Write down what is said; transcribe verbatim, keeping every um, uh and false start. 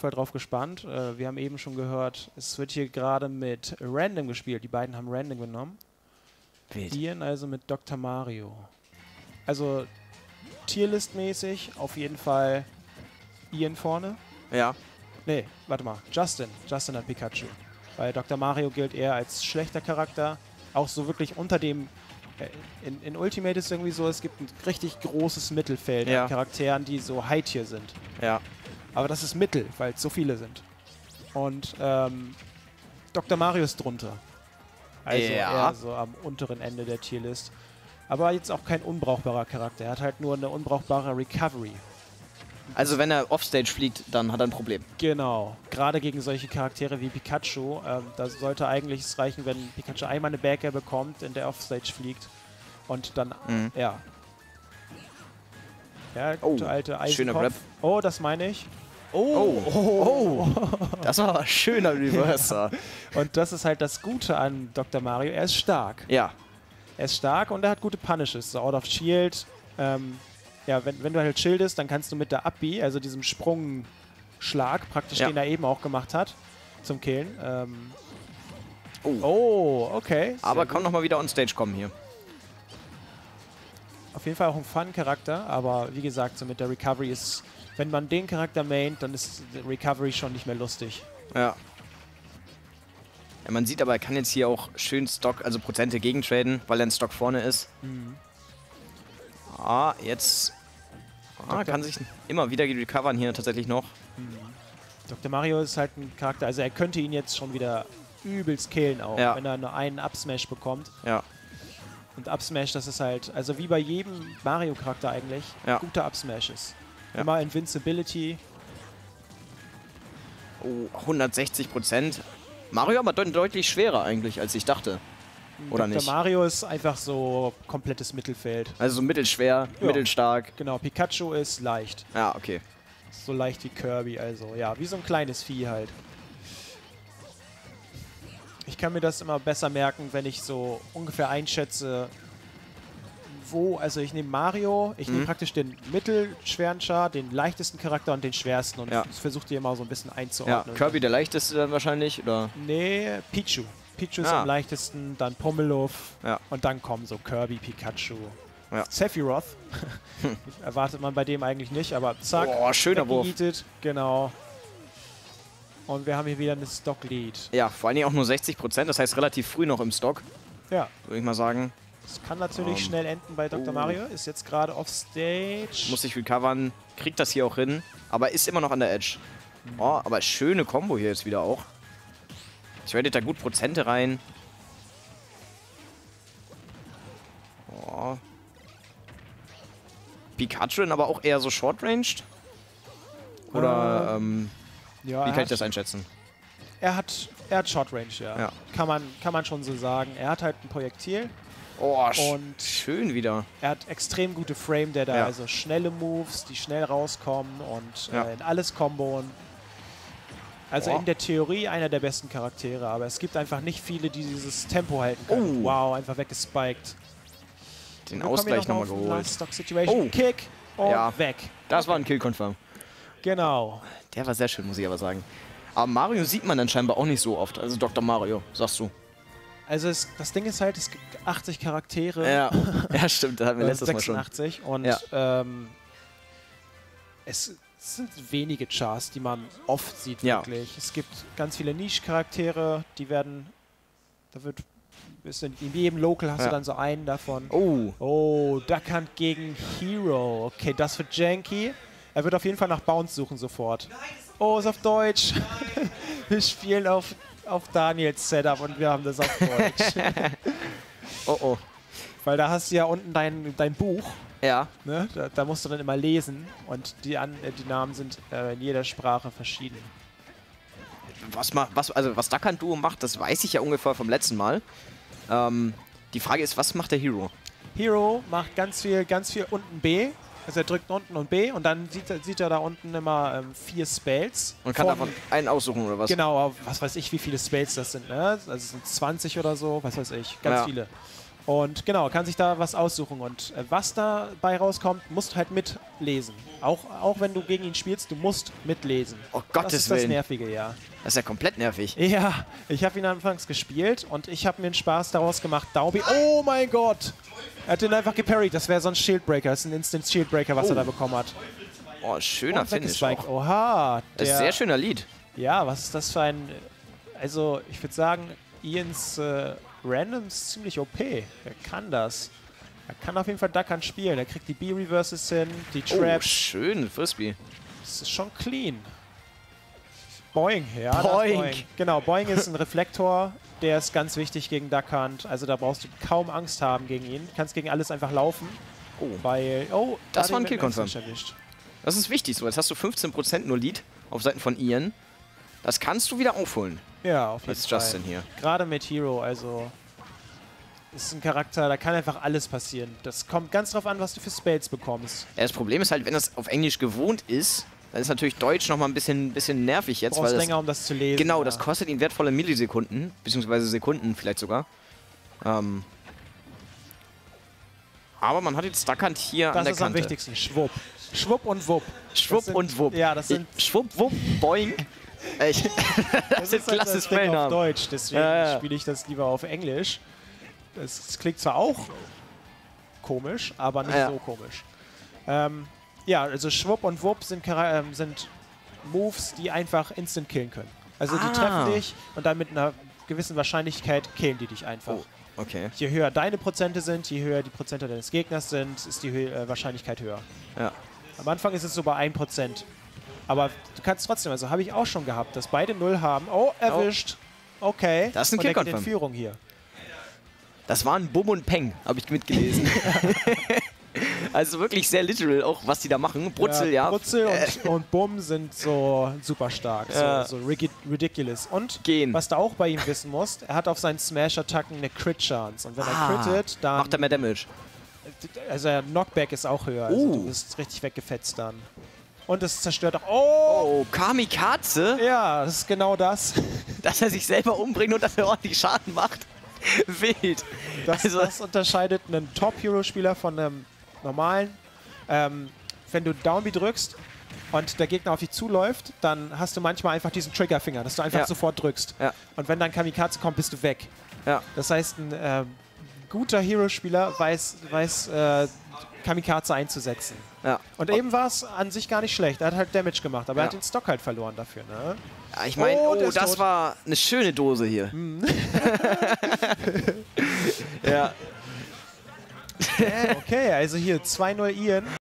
Fall drauf gespannt. Äh, wir haben eben schon gehört, es wird hier gerade mit Random gespielt. Die beiden haben Random genommen. Wild. Ian also mit Doktor Mario. Also Tierlist-mäßig auf jeden Fall Ian vorne. Ja. Nee, warte mal. Justin. Justin hat Pikachu. Weil Doktor Mario gilt eher als schlechter Charakter. Auch so wirklich unter dem... Äh, in, in Ultimate ist irgendwie so, es gibt ein richtig großes Mittelfeld Ja. an Charakteren, die so High-Tier sind. Ja. Aber das ist Mittel, weil es so viele sind. Und ähm, Doktor Mario ist drunter. Also Ja. eher so am unteren Ende der Tierlist. Aber jetzt auch kein unbrauchbarer Charakter. Er hat halt nur eine unbrauchbare Recovery. Also wenn er offstage fliegt, dann hat er ein Problem. Genau. Gerade gegen solche Charaktere wie Pikachu. Ähm, da sollte eigentlich es reichen, wenn Pikachu einmal eine Back Air bekommt, in der Offstage fliegt. Und dann, Mhm. ja. Ja, Oh, gute alte Eisenkopf. schöner Grab. Oh, das meine ich. Oh, oh, das war aber ein schöner Reverser. Und das ist halt das Gute an Doktor Mario. Er ist stark. Ja. Er ist stark und er hat gute Punishes. So Out of Shield. Ähm, ja, wenn, wenn du halt schildest, dann kannst du mit der Up-B, also diesem Sprungschlag, praktisch Ja. den er eben auch gemacht hat, zum Killen. Ähm, Oh. oh, okay. Sehr Aber gut. kann nochmal wieder on stage kommen hier. Auf jeden Fall auch ein Fun-Charakter, aber wie gesagt, so mit der Recovery ist, wenn man den Charakter maint, dann ist die Recovery schon nicht mehr lustig. Ja. Ja, man sieht aber, er kann jetzt hier auch schön Stock, also Prozente gegentraden, weil er ein Stock vorne ist. Mhm. Ah, jetzt ah, kann sich immer wieder recovern hier tatsächlich noch. Doktor Mario ist halt ein Charakter, also er könnte ihn jetzt schon wieder übelst killen auch, Ja. wenn er nur einen Up-Smash bekommt. Ja. Und Up-Smash, das ist halt, also wie bei jedem Mario-Charakter eigentlich, Ja. guter Up-Smashes. Ja. Immer Invincibility. Oh, hundertsechzig Prozent. Mario aber deut deutlich schwerer eigentlich, als ich dachte. Oder Doktor nicht? Mario ist einfach so komplettes Mittelfeld. Also so mittelschwer, Ja. mittelstark. Genau, Pikachu ist leicht. Ja, okay. So leicht wie Kirby, also ja, wie so ein kleines Vieh halt. Ich kann mir das immer besser merken, wenn ich so ungefähr einschätze, wo, also ich nehme Mario, ich Mhm. nehme praktisch den mittelschweren Char, den leichtesten Charakter und den schwersten und Ja. versuche die immer so ein bisschen Ja, einzuordnen. Kirby der leichteste dann wahrscheinlich, oder? Nee, Pichu. Pichu ist Ah. am leichtesten, dann Pummeluff Ja. und dann kommen so Kirby, Pikachu. Ja. Sephiroth. Erwartet man bei dem eigentlich nicht, aber zack. Oh, schöner Wurf. weggeeatet, genau. Und wir haben hier wieder eine Stock-Lead. Ja, vor allen Dingen auch nur sechzig Prozent, das heißt relativ früh noch im Stock, Ja, würde ich mal sagen. das kann natürlich Ähm, schnell enden bei Doktor oh. Mario. Ist jetzt gerade offstage. Muss sich recovern, kriegt das hier auch hin, aber ist immer noch an der Edge. Oh, aber schöne Combo hier jetzt wieder auch. Tradet da gut Prozente rein. Oh. Pikachu aber auch eher so short-ranged? Oder ähm, Ja, wie er kann ich hat, das einschätzen? er hat, er hat Short Range, ja. Ja. Kann, man, kann man schon so sagen. Er hat halt ein Projektil. Oh, sch Und- schön wieder. Er hat extrem gute Frame, der da Ja. also schnelle Moves, die schnell rauskommen und Ja. äh, in alles komboen. Also Boah. in der Theorie einer der besten Charaktere, aber es gibt einfach nicht viele, die dieses Tempo halten können. Oh. Wow, einfach weggespiked. Den Wir kommen Ausgleich hier nochmal auf den geholt. Last Stock Situation. Oh. Kick und Ja. weg. Das war ein Kill-Confirm. Genau. Der war sehr schön, muss ich aber sagen. Aber Mario sieht man dann scheinbar auch nicht so oft. Also Doktor Mario, sagst du. Also es, das Ding ist halt, es gibt achtzig Charaktere. Ja, ja stimmt, da hatten wir äh, letztes Mal schon. sechsundachtzig und Ja. ähm, es, es sind wenige Chars, die man oft sieht, Ja. wirklich. Es gibt ganz viele Niche-Charaktere, die werden, da wird, ist in, in jedem Local hast Ja. du dann so einen davon. Oh, Oh, Duck Hunt gegen Hero. Okay, das wird janky. Er wird auf jeden Fall nach Bounce suchen sofort. Oh, ist auf Deutsch. Wir spielen auf, auf Daniels Setup und wir haben das auf Deutsch. oh, oh. Weil da hast du ja unten dein, dein Buch. Ja, Ne? Da, da musst du dann immer lesen und die, An äh, die Namen sind äh, in jeder Sprache verschieden. was, ma was, also was Duck Hunt Duo macht, das weiß ich ja ungefähr vom letzten Mal. Ähm, die Frage ist, was macht der Hero? Hero macht ganz viel, ganz viel unten B. Also er drückt unten und B und dann sieht, er- sieht er da unten immer ähm, vier Spells. Und kann Von- davon einen aussuchen oder was? Genau, was weiß ich, wie viele Spells das sind. Ne? Also es sind zwanzig oder so, was weiß ich, ganz Ja. viele. Und genau, kann sich da was aussuchen. Und äh, was dabei rauskommt, musst du halt mitlesen. Auch, auch wenn du gegen ihn spielst, du musst mitlesen. Oh, Gottes das ist das Willen. Nervige, ja. Das ist ja komplett nervig. Ja, ich habe ihn anfangs gespielt und ich habe mir einen Spaß daraus gemacht. Daubi, oh mein Gott! Er hat den einfach geparried. Das wäre so ein Shieldbreaker. Das ist ein Instant Shieldbreaker, was Oh. er da bekommen hat. Oh, schöner Und Finish weggespiked. auch. Oha. Das ist ein der- sehr schöner Lead. Ja, was ist das für ein... Also, ich würde sagen, Ians äh, Random ist ziemlich O P. Er kann das. Er kann auf jeden Fall Duckern spielen. Er kriegt die B-Reverses hin, die Oh, Traps. schön, Frisbee. Das ist schon clean. Boing, ja. da ist Boing. Boing. Genau, Boing ist ein Reflektor. Der ist ganz wichtig gegen Duckhand. Also da brauchst du kaum Angst haben gegen ihn. Du kannst gegen alles einfach laufen. Oh. Weil, oh, Das da war ein den mit dem Kill-Confirm. Smash erwischt. Das ist wichtig so. Jetzt hast du fünfzehn Prozent nur Lead auf Seiten von Ian. Das kannst du wieder aufholen. Ja, auf jeden Als Fall. Justin hier. Gerade mit Hero, also ist ein Charakter, da kann einfach alles passieren. Das kommt ganz drauf an, was du für Spells bekommst. Ja, das Problem ist halt, wenn das auf Englisch gewohnt ist, dann ist natürlich Deutsch nochmal ein bisschen, bisschen nervig Du jetzt. brauchst Weil das, länger, um das zu lesen. genau, ja. das kostet ihn wertvolle Millisekunden, beziehungsweise Sekunden vielleicht sogar. Ähm, aber man hat jetzt Duckhand hier an Das der ist am Kante. wichtigsten. Schwupp. Schwupp und Wupp. Schwupp Das sind- und Wupp. Ja, das sind... Schwupp, Wupp, Boing. Äh, ich- das sind halt klasse das Ding auf Spellnamen. Deutsch, deswegen Ja, ja. spiele ich das lieber auf Englisch. Das, das klingt zwar auch komisch, aber nicht Ja. so komisch. Ähm, ja, also Schwupp und Wupp sind, Chara- ähm, sind Moves, die einfach instant killen können. Also die Ah. treffen dich und dann mit einer gewissen Wahrscheinlichkeit killen die dich einfach. Oh, okay. Je höher deine Prozente sind, je höher die Prozente deines Gegners sind, ist die Hö äh, Wahrscheinlichkeit höher. Ja. Am Anfang ist es so bei ein Prozent. Aber du kannst trotzdem, also habe ich auch schon gehabt, dass beide null haben. Oh, erwischt. Okay. Das ist ein Und er geht in Kill-Confirm. Führung hier. Das waren Bum und Peng, habe ich mitgelesen. Also wirklich sehr literal auch, was die da machen. Brutzel, ja. Brutzel und, und Bumm sind so super stark, Ja. so, so rigi- ridiculous. Und Gehen. was du auch bei ihm wissen musst, er hat auf seinen Smash-Attacken eine Crit-Chance. Und wenn er Ah, crittet, dann... Macht er mehr Damage. Also der Knockback ist auch höher. Also Uh. du bist richtig weggefetzt dann. Und es zerstört auch... Oh! Oh, Kamikaze? Ja, das ist genau das. Dass er sich selber umbringt und dass er ordentlich Schaden macht. Wild. Das, Also- das unterscheidet einen Top-Hero-Spieler von einem normalen. Ähm, wenn du Downbeat drückst und der Gegner auf dich zuläuft, dann hast du manchmal einfach diesen Triggerfinger, dass du einfach Ja. sofort drückst. Ja. Und wenn dann Kamikaze kommt, bist du weg. Ja. Das heißt, ein ähm, guter Hero-Spieler weiß, weiß äh, Kamikaze einzusetzen. Ja. Und eben war es an sich gar nicht schlecht. Er hat halt Damage gemacht, aber er Ja. hat den Stock halt verloren dafür. Ne? Ja, ich meine, Oh, oh, der ist das tot. war eine schöne Dose hier. Ja. Okay, also hier zwei null Ian.